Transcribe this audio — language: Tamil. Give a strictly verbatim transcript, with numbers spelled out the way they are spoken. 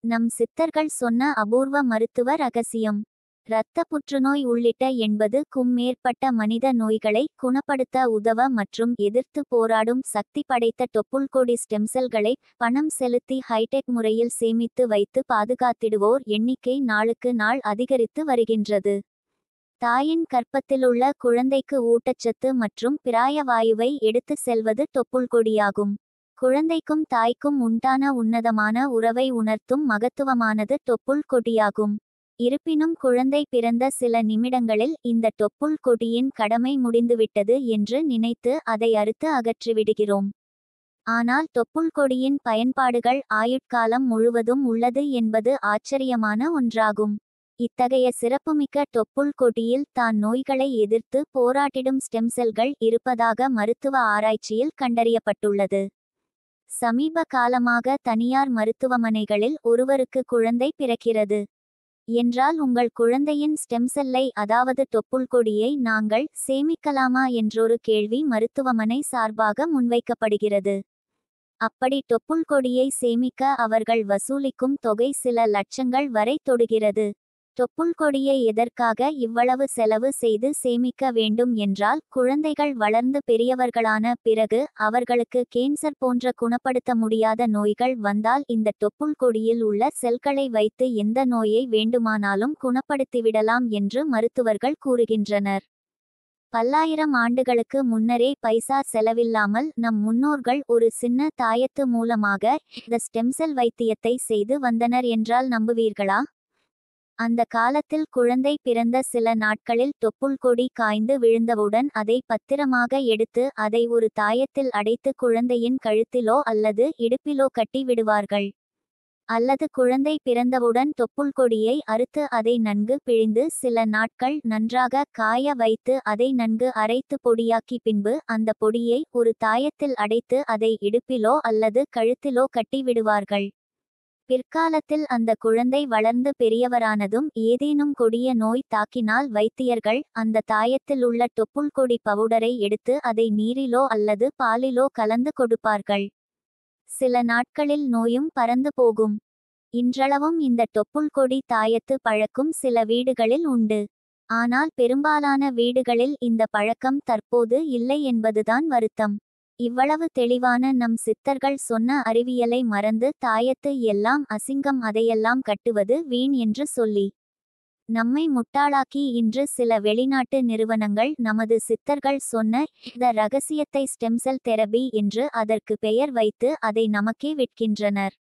நம் சித்தர்கள் சொன்ன அபூர்வ மருத்துவ ரகசியம். இரத்த புற்றுநோய் உள்ளிட்ட எண்பதுக்கும் மேற்பட்ட மனித நோய்களை குணப்படுத்த உதவ மற்றும் எதிர்த்து போராடும் சக்தி படைத்த தொப்புள்கொடி ஸ்டெம்செல்களை பணம் செலுத்தி ஹைடெக் முறையில் சேமித்து வைத்து பாதுகாத்திடுவோர் எண்ணிக்கை நாளுக்கு நாள் அதிகரித்து வருகின்றது. தாயின் கர்ப்பத்திலுள்ள குழந்தைக்கு ஊட்டச்சத்து மற்றும் பிராயவாயுவை எடுத்து செல்வது தொப்புள்கொடியாகும். குழந்தைக்கும் தாய்க்கும் உண்டான உன்னதமான உறவை உணர்த்தும் மகத்துவமானது தொப்புள் கொடியாகும். இருப்பினும் குழந்தை பிறந்த சில நிமிடங்களில் இந்த தொப்புள் கொடியின் கடமை முடிந்துவிட்டது என்று நினைத்து அதை அறுத்து அகற்றிவிடுகிறோம். ஆனால் தொப்புள் கொடியின் பயன்பாடுகள் ஆயுட்காலம் முழுவதும் உள்ளது என்பது ஆச்சரியமான ஒன்றாகும். இத்தகைய சிறப்புமிக்க தொப்புள் கொடியில் தான் நோய்களை எதிர்த்து போராட்டிடும் ஸ்டெம்செல்கள் இருப்பதாக மருத்துவ ஆராய்ச்சியில் கண்டறியப்பட்டுள்ளது. சமீப காலமாக தனியார் மருத்துவமனைகளில் ஒருவருக்கு குழந்தை பிறக்கிறது என்றால் உங்கள் குழந்தையின் ஸ்டெம்செல்லை அதாவது தொப்புள்கொடியை நாங்கள் சேமிக்கலாமா என்றொரு கேள்வி மருத்துவமனை சார்பாக முன்வைக்கப்படுகிறது. அப்படி தொப்புள்கொடியை சேமிக்க அவர்கள் வசூலிக்கும் தொகை சில லட்சங்கள் வரை தொடுகிறது. தொப்புள்கொடியை எதற்காக இவ்வளவு செலவு செய்து சேமிக்க வேண்டும் என்றால் குழந்தைகள் வளர்ந்து பெரியவர்களான பிறகு அவர்களுக்கு கேன்சர் போன்ற குணப்படுத்த முடியாத நோய்கள் வந்தால் இந்த தொப்புள்கொடியில் உள்ள செல்களை வைத்து எந்த நோயை வேண்டுமானாலும் குணப்படுத்திவிடலாம் என்று மருத்துவர்கள் கூறுகின்றனர். பல்லாயிரம் ஆண்டுகளுக்கு முன்னரே பைசா செலவில்லாமல் நம் முன்னோர்கள் ஒரு சின்ன தாயத்து மூலமாக இந்த ஸ்டெம்செல் வைத்தியத்தை செய்து வந்தனர் என்றால் நம்புவீர்களா? அந்த காலத்தில் குழந்தை பிறந்த சில நாட்களில் தொப்புள்கொடி காய்ந்து விழுந்தவுடன் அதை பத்திரமாக எடுத்து அதை ஒரு தாயத்தில் அடைத்து குழந்தையின் கழுத்திலோ அல்லது இடுப்பிலோ கட்டி விடுவார்கள். அல்லது குழந்தை பிறந்தவுடன் தொப்புள்கொடியை அறுத்து அதை நன்கு பிழிந்து சில நாட்கள் நன்றாக காய வைத்து அதை நன்கு அரைத்து பொடியாக்கி பின்பு அந்த பொடியை ஒரு தாயத்தில் அடைத்து அதை இடுப்பிலோ அல்லது கழுத்திலோ கட்டி விடுவார்கள். பிற்காலத்தில் அந்த குழந்தை வளர்ந்து பெரியவரானதும் ஏதேனும் கொடிய நோய் தாக்கினால் வைத்தியர்கள் அந்த தாயத்தில் உள்ள தொப்புள்கொடி பவுடரை எடுத்து அதை நீரிலோ அல்லது பாலிலோ கலந்து கொடுப்பார்கள். சில நாட்களில் நோயும் பறந்து போகும். இன்றளவும் இந்த தொப்புள்கொடி தாயத்து பழக்கம் சில வீடுகளில் உண்டு. ஆனால் பெரும்பாலான வீடுகளில் இந்த பழக்கம் தற்போது இல்லை என்பதுதான் வருத்தம். இவ்வளவு தெளிவான நம் சித்தர்கள் சொன்ன அறிவியலை மறந்து தாயத்து எல்லாம் அசிங்கம் அதையெல்லாம் கட்டுவது வீண் என்று சொல்லி நம்மை முட்டாளாக்கி இன்று சில வெளிநாட்டு நிறுவனங்கள் நமது சித்தர்கள் சொன்ன இந்த ரகசியத்தை ஸ்டெம்செல் தெரபி என்று அதற்கு பெயர் வைத்து அதை நமக்கே விற்கின்றனர்.